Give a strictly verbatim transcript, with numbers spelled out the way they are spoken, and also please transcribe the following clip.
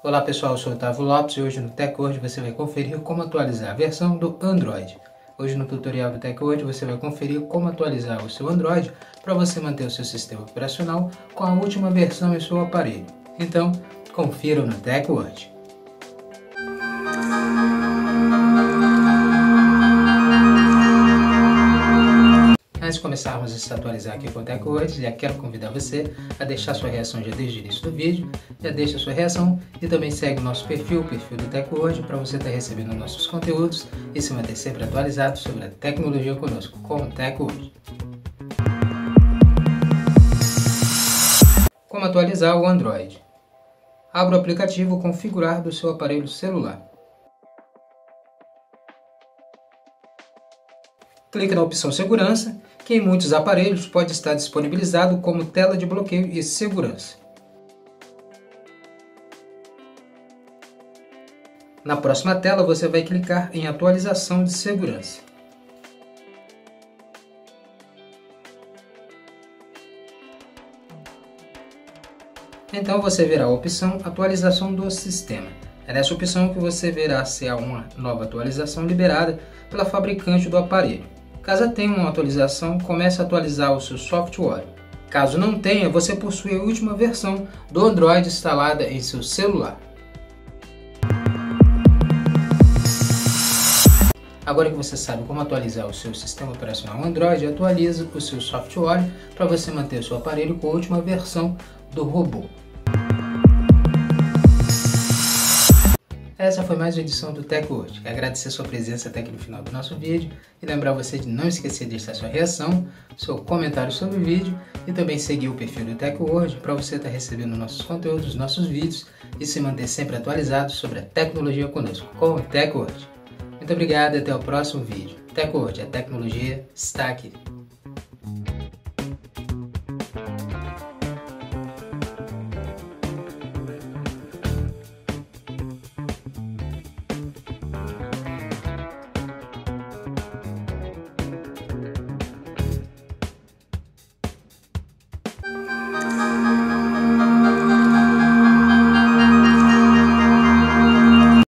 Olá pessoal, eu sou o Otávio Lopes e hoje no TechWord você vai conferir como atualizar a versão do Android. Hoje no tutorial do TechWord você vai conferir como atualizar o seu Android para você manter o seu sistema operacional com a última versão em seu aparelho. Então, confira no TechWord. Antes de começarmos a se atualizar aqui com o TechWord, já quero convidar você a deixar sua reação já desde o início do vídeo, já deixa sua reação e também segue o nosso perfil, o perfil do TechWord, para você estar recebendo nossos conteúdos e se manter sempre atualizado sobre a tecnologia conosco, com o TechWord. Como atualizar o Android? Abra o aplicativo Configurar do seu aparelho celular. Clique na opção Segurança, que em muitos aparelhos pode estar disponibilizado como tela de bloqueio e segurança. Na próxima tela você vai clicar em Atualização de segurança. Então você verá a opção Atualização do sistema. É nessa opção que você verá se há uma nova atualização liberada pela fabricante do aparelho. Caso tenha uma atualização, comece a atualizar o seu software. Caso não tenha, você possui a última versão do Android instalada em seu celular. Agora que você sabe como atualizar o seu sistema operacional Android, atualize o seu software para você manter o seu aparelho com a última versão do robô. Essa foi mais uma edição do TechWord. Quero agradecer sua presença até aqui no final do nosso vídeo e lembrar você de não esquecer de deixar sua reação, seu comentário sobre o vídeo e também seguir o perfil do TechWord para você estar recebendo nossos conteúdos, nossos vídeos e se manter sempre atualizado sobre a tecnologia conosco, com o TechWord. Muito obrigado e até o próximo vídeo. TechWord, a tecnologia está aqui.